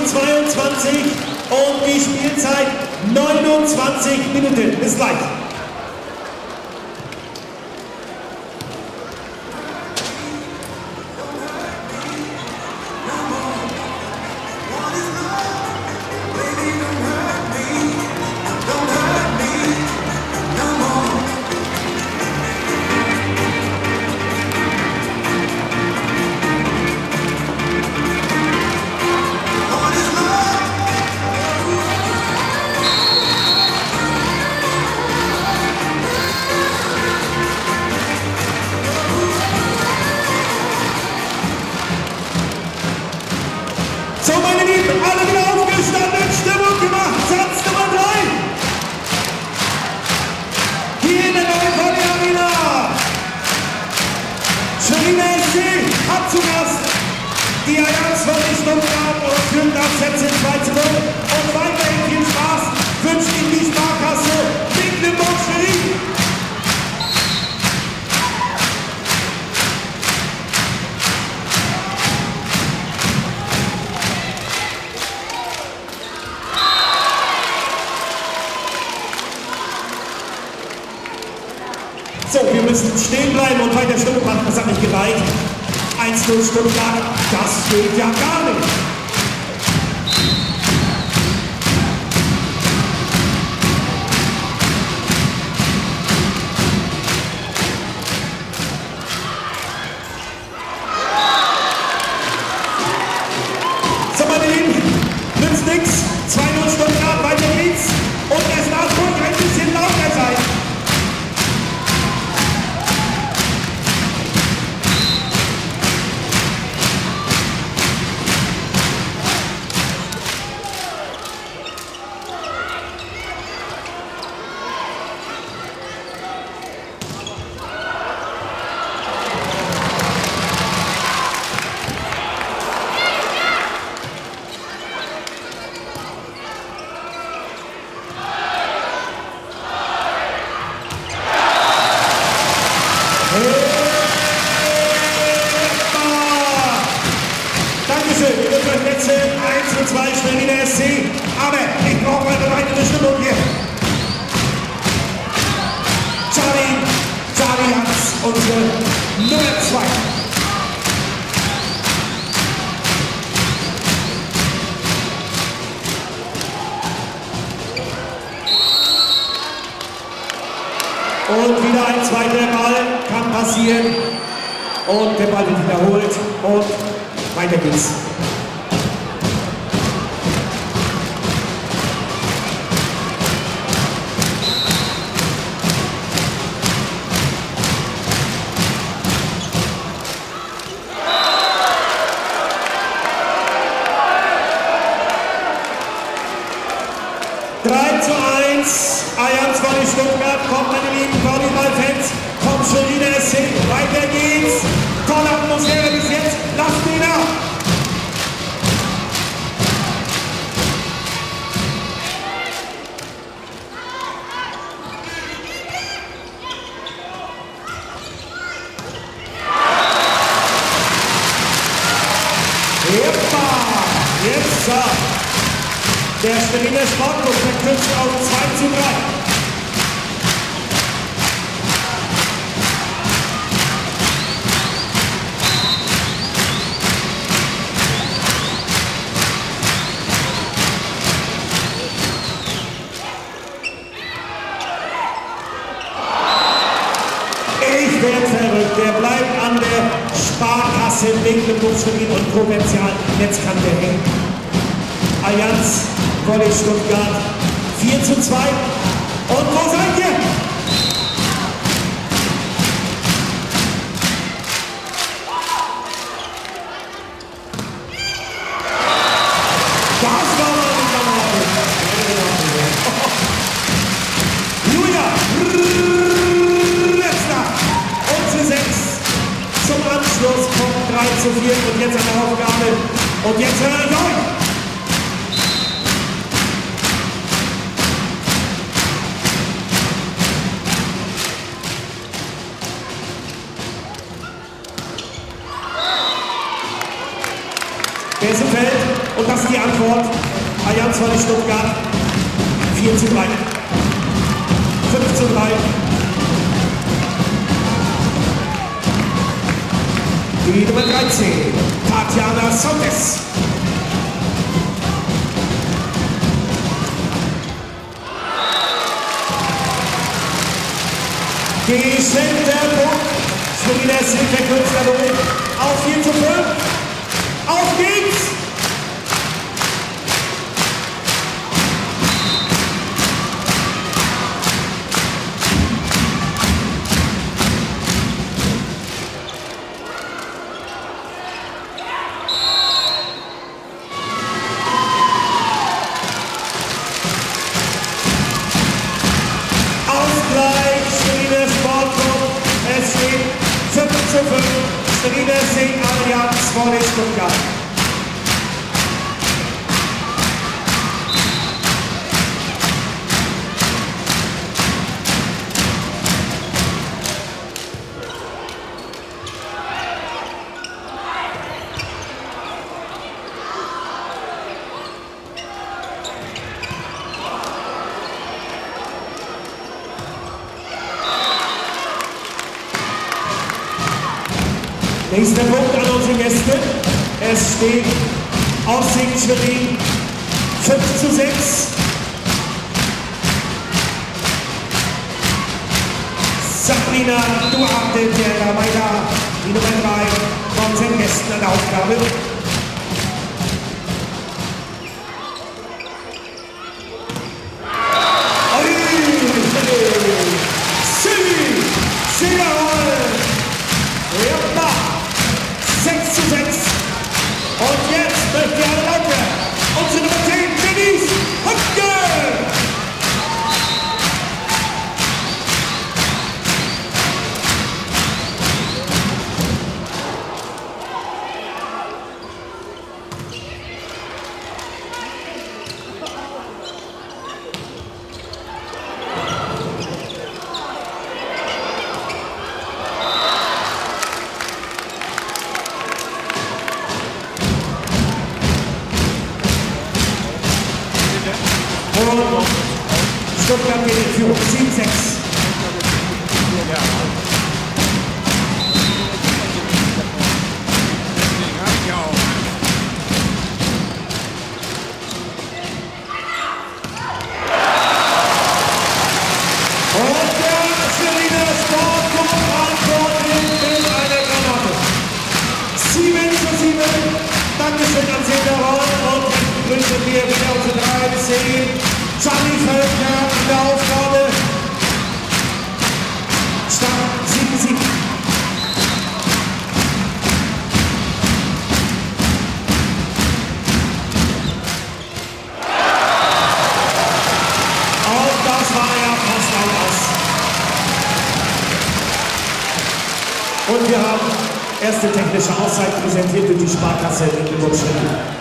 22 und die Spielzeit 29 Minuten. Bis gleich. So, meine Lieben, alle wieder aufgestanden, Stimmung gemacht, Satz Nummer 3. Hier in der neuen Volley Arena. Schweriner SC hat zu Gast die Allianz Volley Stuttgart und führt das Set in 2:0. Und weiterhin viel Spaß wünscht Ihnen die Sparkasse Mecklenburg-Schwerin. So, wir müssen stehen bleiben und weiter Stimmung machen, das hat nicht gereicht. 1:0 Stuttgart, das geht ja gar nicht. So, meine Lieben, nützt nix. 2:0 Stuttgart, weiter geht's. Und es darf ruhig ein bisschen lauter sein. Dankeschön, ihr dürft euch wechseln, 1:2 Schweriner SC, aber ich brauche eine weitere Stimmung hier. Charlie Hans, unsere Nummer 2. Und wieder ein zweiter Ball kann passieren. Und der Ball wird wiederholt und weiter geht's. Allianz Volley Stuttgart, kommt meine lieben Volleyball-Fans, kommt Schweriner SC, weiter geht's. Tolle Atmosphäre bis jetzt, lasst ihn ab. Jetzt der Schweriner Sportclub verkürzt auf 2:3. Ich werde verrückt, der bleibt an der Sparkasse Mecklenburg-Schwerin und Provinzial. Jetzt kann der hängen. Allianz Volley Stuttgart 4:2. Und wo seid ihr? Das war mal ein Kameraden. Julia Rötzner, unsere 6. Zum Anschluss kommt 3:4 und jetzt eine Aufgabe. Und jetzt höre ich euch. Wer ist im Feld? Und das ist die Antwort. Sport, Allianz Volley Stuttgart, 4:3, 5:3. Die Nummer 13, Tatjana Sontes. Geschenkter Punkt für die Silke Künstlerin auf 4:5. Auf geht's! Es steht 5:5, Sterine Sing Allianz Volley Stuttgart. Nächster Punkt an unsere Gäste. Es steht Aussicht Schwerin 5:6. Sabrina Duarte der weiter die Nummer 3 von unseren Gästen an der Aufgabe. Und jetzt möchte er Lauke, unsere Nummer 10, Denise Höcke! Stuttgart geht in Führung 7:6. Und der Schweriner Sportclub Frankfurt nimmt in eine Granate. 7:7. Dankeschön an Sederholm und grüßen wir wieder unsere 13. Charlie Völker in der Aufgabe. Stand 7:7. Und das war ja fast alles. Und wir haben erste technische Auszeit präsentiert durch die Sparkasse Mecklenburg-Schwerin.